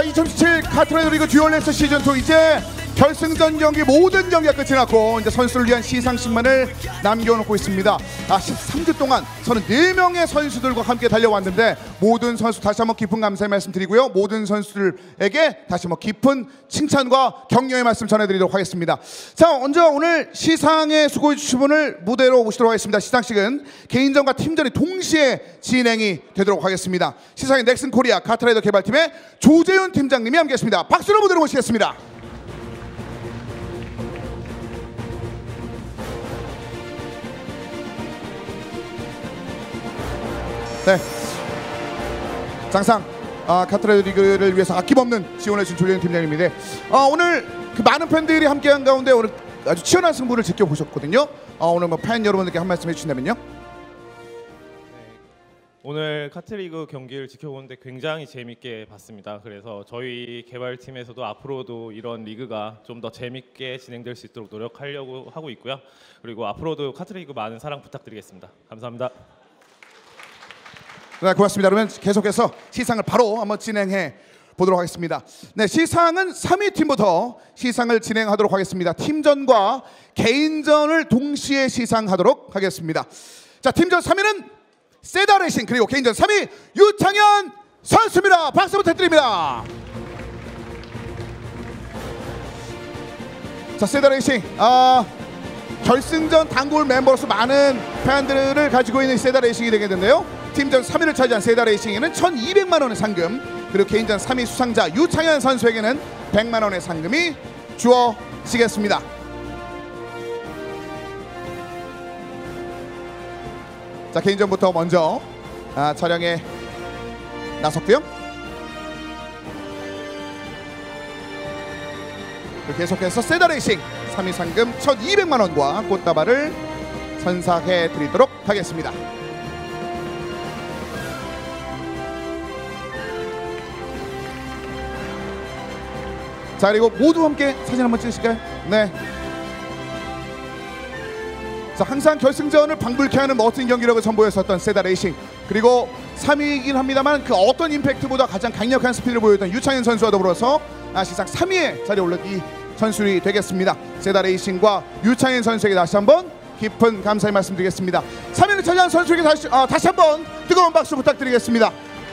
2017 카트라이더 리그 듀얼레이스 시즌2 이제 결승전 경기 모든 경기가 끝이 났고 이제 선수를 위한 시상식만을 남겨놓고 있습니다. 13주 동안 저는 4명의 선수들과 함께 달려왔는데 모든 선수 다시 한번 깊은 감사의 말씀 드리고요. 모든 선수들에게 다시 한번 깊은 칭찬과 격려의 말씀 전해드리도록 하겠습니다. 자, 먼저 오늘 시상에 수고해 주신 분을 무대로 모시도록 하겠습니다. 시상식은 개인전과 팀전이 동시에 진행이 되도록 하겠습니다. 시상의 넥슨 코리아 카트라이더 개발팀의 조재윤 팀장님이 함께했습니다. 박수로 무대로 모시겠습니다. 네, 장상 카트라이더 리그를 위해서 아낌없는 지원해주신 조재윤 팀장님인데 오늘 그 많은 팬들이 함께한 가운데 오늘 아주 치열한 승부를 지켜보셨거든요. 오늘 뭐 팬 여러분들께 한 말씀 해주신다면요. 오늘 카트리그 경기를 지켜보는데 굉장히 재밌게 봤습니다. 그래서 저희 개발팀에서도 앞으로도 이런 리그가 좀 더 재밌게 진행될 수 있도록 노력하려고 하고 있고요. 그리고 앞으로도 카트리그 많은 사랑 부탁드리겠습니다. 감사합니다. 네, 고맙습니다. 그러면 계속해서 시상을 바로 한번 진행해 보도록 하겠습니다. 네, 시상은 3위 팀부터 시상을 진행하도록 하겠습니다. 팀전과 개인전을 동시에 시상하도록 하겠습니다. 자, 팀전 3위는 세다레이싱, 그리고 개인전 3위 유창현 선수입니다. 박수 부탁드립니다. 자, 세다레이싱 결승전 단골 멤버로서 많은 팬들을 가지고 있는 세다레이싱이 되겠는데요. 팀전 3위를 차지한 세다레이싱에는 1,200만 원의 상금, 그리고 개인전 3위 수상자 유창현 선수에게는 100만 원의 상금이 주어지겠습니다. 자, 개인전부터 먼저 촬영에 나섰고요. 계속해서 세다레이싱 3위 상금 1,200만 원과 꽃다발을 선사해 드리도록 하겠습니다. 자, 그리고 모두 함께 사진 한번 찍으실까요? 네. 자, 항상 결승전을 방불케 하는 멋진 경기력을 선보였었던 세다레이싱, 그리고 3위이긴 합니다만 그 어떤 임팩트보다 가장 강력한 스피드를 보였던 유창현 선수와 더불어서 시상 3위에 자리에 오른 이 선수들이 되겠습니다. 세다레이싱과 유창현 선수에게 다시 한번 깊은 감사의 말씀드리겠습니다. 3위를 차지한 선수에게 다시 한번 뜨거운 박수 부탁드리겠습니다.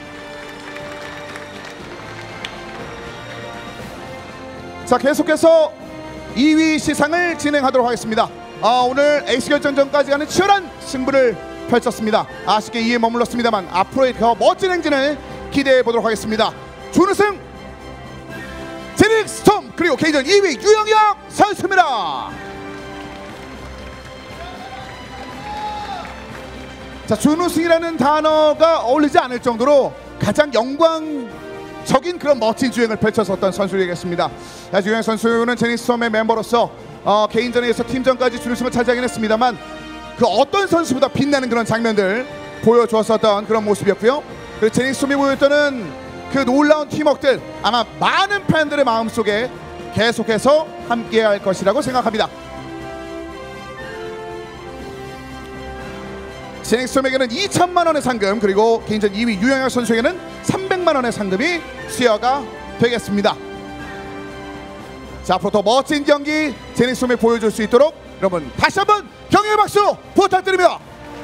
자, 계속해서 2위 시상을 진행하도록 하겠습니다. 오늘 에이스 결정전까지 가는 치열한 승부를 펼쳤습니다. 아쉽게 2위에 머물렀습니다만 앞으로의 더 멋진 행진을 기대해 보도록 하겠습니다. 준우승 제닉스톰, 그리고 개인전 2위 유영혁 선수입니다. 자, 준우승이라는 단어가 어울리지 않을 정도로 가장 영광적인 그런 멋진 주행을 펼쳤었던 선수이겠습니다. 유영혁 선수는 제닉스톰의 멤버로서 개인전에서 팀전까지 준우승을 차지하긴 했습니다만 그 어떤 선수보다 빛나는 그런 장면들 보여주었었던 그런 모습이었고요. 그리고 제닉스톰이 보였던 그 놀라운 팀워크들 아마 많은 팬들의 마음속에 계속해서 함께할 것이라고 생각합니다. 제닉스톰에게는 2천만 원의 상금, 그리고 개인전 2위 유영혁 선수에게는 300만 원의 상금이 수여가 되겠습니다. 자, 앞으로 더 멋진 경기 제닉스톰에 보여줄 수 있도록 여러분 다시 한번 격려의 박수 부탁드립니다.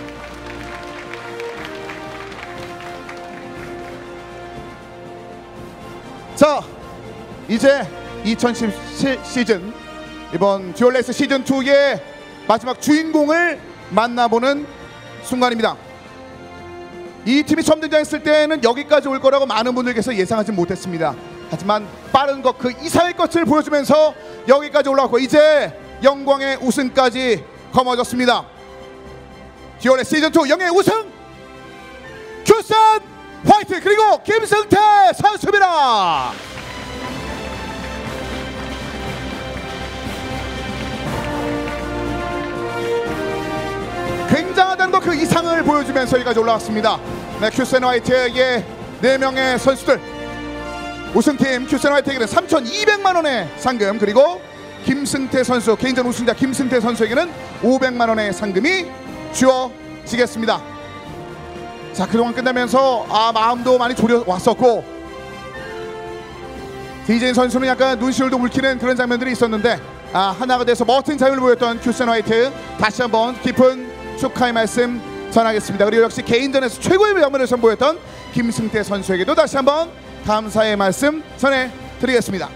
자, 이제 2017 시즌 이번 듀얼레이스 시즌2의 마지막 주인공을 만나보는 순간입니다. 이 팀이 처음 등장했을 때는 여기까지 올 거라고 많은 분들께서 예상하지 못했습니다. 하지만 빠른 것 그 이상의 것을 보여주면서 여기까지 올라왔고 이제 영광의 우승까지 거머졌습니다. 듀얼레이스 시즌2 영예의 우승 큐슨 화이트, 그리고 김승태 선수입니다. 굉장하다는 것 그 이상을 보여주면서 여기까지 올라왔습니다. 네, 큐슨 화이트의 4명의 선수들 우승팀 큐슨 화이트에게는 3,200만 원의 상금, 그리고 김승태 선수 개인전 우승자 김승태 선수에게는 500만 원의 상금이 주어지겠습니다. 자, 그동안 끝나면서 마음도 많이 졸여왔었고 디제인 선수는 약간 눈시울도 붉히는 그런 장면들이 있었는데 하나가 돼서 멋진 장면을 보였던 큐센 화이트, 다시 한번 깊은 축하의 말씀 전하겠습니다. 그리고 역시 개인전에서 최고의 면모를 선보였던 김승태 선수에게도 다시 한번 감사의 말씀 전해드리겠습니다.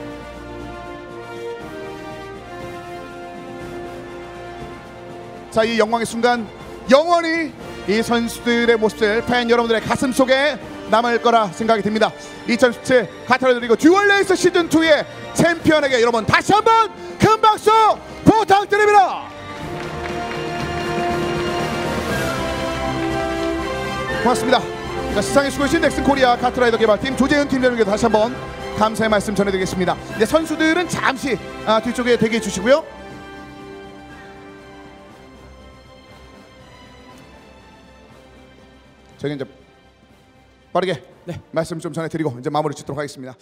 자, 이 영광의 순간 영원히 이 선수들의 모습들 팬 여러분들의 가슴 속에 남을 거라 생각이 듭니다. 2017 카타르 리그 듀얼 레이스 시즌2의 챔피언에게 여러분 다시 한번 큰 박수 부탁드립니다. 고맙습니다. 자, 시상에 수고하신 넥슨 코리아 카트라이더 개발팀 조재현 팀장님께 다시 한번 감사의 말씀 전해드리겠습니다. 이제 선수들은 잠시 뒤쪽에 대기해 주시고요. 저희 이제 빠르게 말씀 좀 전해드리고 이제 마무리 짓도록 하겠습니다.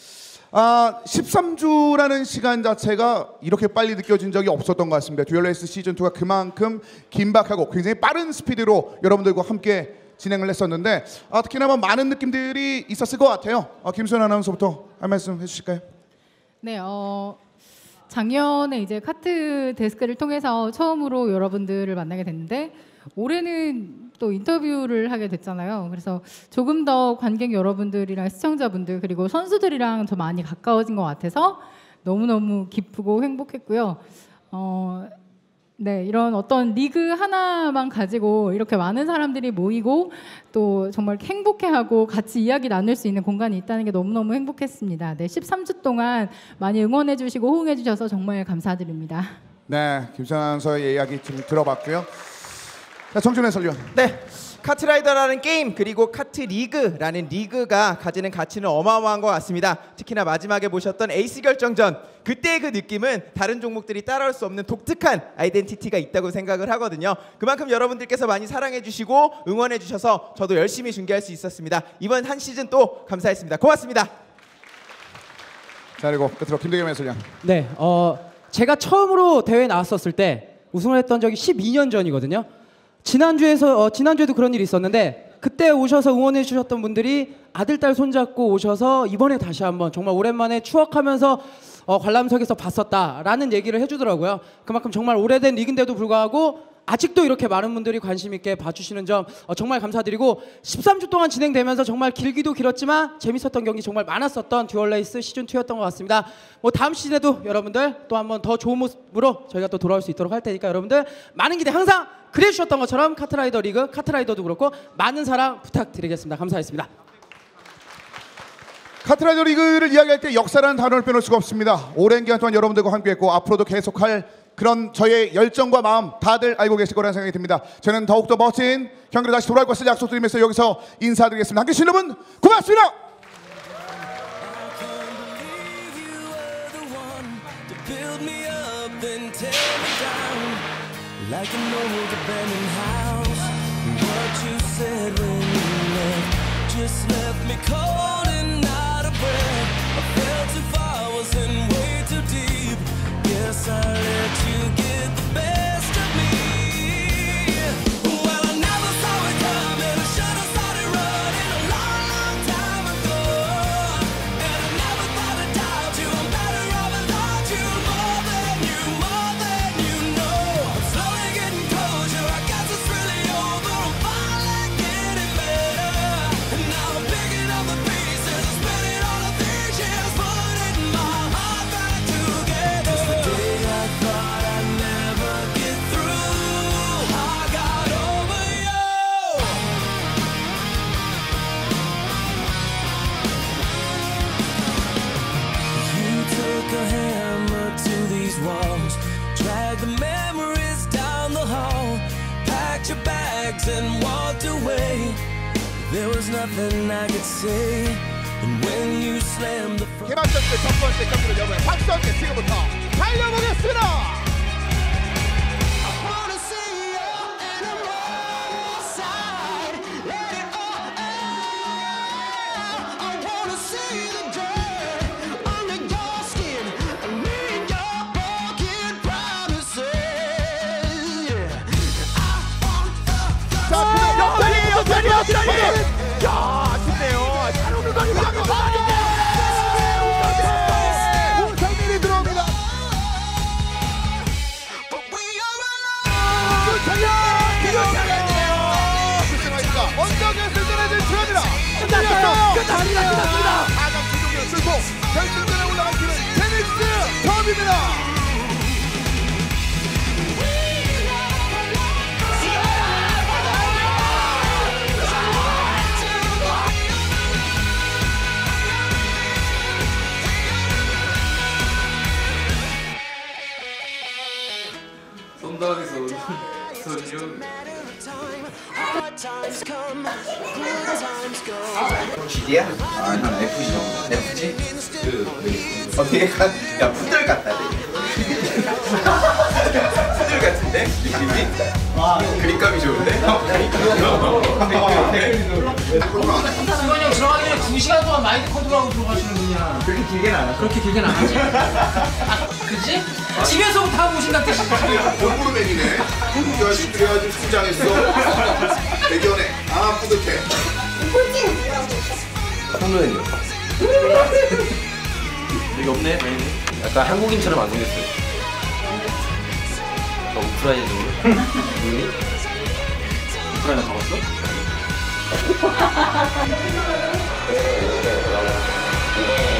13주라는 시간 자체가 이렇게 빨리 느껴진 적이 없었던 것 같습니다. 듀얼레이스 시즌2가 그만큼 긴박하고 굉장히 빠른 스피드로 여러분들과 함께 진행을 했었는데 특히나 많은 느낌들이 있었을 것 같아요. 김수현 아나운서부터 한 말씀 해주실까요? 네, 작년에 이제 카트 데스크를 통해서 처음으로 여러분들을 만나게 됐는데 올해는 또 인터뷰를 하게 됐잖아요. 그래서 조금 더 관객 여러분들이랑 시청자분들 그리고 선수들이랑 더 많이 가까워진 것 같아서 너무너무 기쁘고 행복했고요. 네, 이런 어떤 리그 하나만 가지고 이렇게 많은 사람들이 모이고 또 정말 행복해하고 같이 이야기 나눌 수 있는 공간이 있다는 게 너무너무 행복했습니다. 네, 13주 동안 많이 응원해 주시고 호응해 주셔서 정말 감사드립니다. 네, 김수현 아나운서의 이야기 좀 들어봤고요. 자, 정준 해설위원. 네, 카트라이더라는 게임 그리고 카트리그라는 리그가 가지는 가치는 어마어마한 것 같습니다. 특히나 마지막에 보셨던 에이스 결정전 그때의 그 느낌은 다른 종목들이 따라올 수 없는 독특한 아이덴티티가 있다고 생각을 하거든요. 그만큼 여러분들께서 많이 사랑해 주시고 응원해 주셔서 저도 열심히 중계할 수 있었습니다. 이번 한 시즌 또 감사했습니다. 고맙습니다. 자, 그리고 끝으로 김대겸 해설위원. 네, 제가 처음으로 대회에 나왔었을 때 우승을 했던 적이 12년 전이거든요. 지난주에도 그런 일이 있었는데 그때 오셔서 응원해 주셨던 분들이 아들, 딸 손잡고 오셔서 이번에 다시 한번 정말 오랜만에 추억하면서 관람석에서 봤었다라는 얘기를 해주더라고요. 그만큼 정말 오래된 리그인데도 불구하고 아직도 이렇게 많은 분들이 관심 있게 봐주시는 점 정말 감사드리고 13주 동안 진행되면서 정말 길기도 길었지만 재밌었던 경기 정말 많았었던 듀얼레이스 시즌2였던 것 같습니다. 다음 시즌에도 여러분들 또 한번 더 좋은 모습으로 저희가 또 돌아올 수 있도록 할 테니까 여러분들 많은 기대 항상 그래 주셨던 것처럼 카트라이더 리그, 카트라이더도 그렇고 많은 사랑 부탁드리겠습니다. 감사했습니다. 카트라이더 리그를 이야기할 때 역사라는 단어를 빼놓을 수가 없습니다. 오랜 기간 동안 여러분들과 함께했고 앞으로도 계속할 그런 저의 열정과 마음 다들 알고 계실 거라는 생각이 듭니다. 저는 더욱더 멋진 경기로 다시 돌아올 것을 약속드리면서 여기서 인사드리겠습니다. 함께해 주신 여러분 고맙습니다. Like an old abandoned house. What you said when you left just left me cold and out of breath. I fell too far, was in way too deep. Guess I let you get the best of me. Well, I never saw it coming. I should have started running a long, long time ago. And I never thought I'd doubt you. I'm better off without you. More than you know. I'm slowly getting closure. I guess it's really over. I'm finally getting better. And now I'm picking up the pieces. I'm spinning all of these years, putting my heart back together. 'Cause the day I thought I'd never get through, I got over you. You took a hammer to these walls, dragged the memories down the hall, packed your bags and walked away. There was nothing I could say, and when you slammed the front 개막전 때 첫 번째 경기를 여러분 박수 함께 지금부터 달려보겠습니다. wanna see you and I'm on side. Let it all out. I wanna see the dirt under your skin. I need your broken promises. I want the 자, 역전이에요. 야, 좋네요. 잘 오는 거 아니고 결승전에 올라간 팀은 제닉스 톱입니다. GD야? 아니 F죠. F지? 그 어떻게 가? 야 푸들 같다. 푸들 같은데? 느낌이? 그립감이 좋은데? 승관이 형 들어가기 전에 2시간 동안 마인드 컨트롤하고 들어가시는 분이야. 그렇게 길게는 안 하죠. 그렇게 길게는 안 하지. 그치? 집에서부터 하고 오신다는 뜻이야. 공부르맨이네. 한국 여자친구 해가지고 수장했어. 대견해. 아 뿌듯해. 홈런이요. 여기 없네, 당연히. 약간 한국인처럼 안 생겼어요. 우크라이나적으로. 눈이? 우크라이나 가봤어?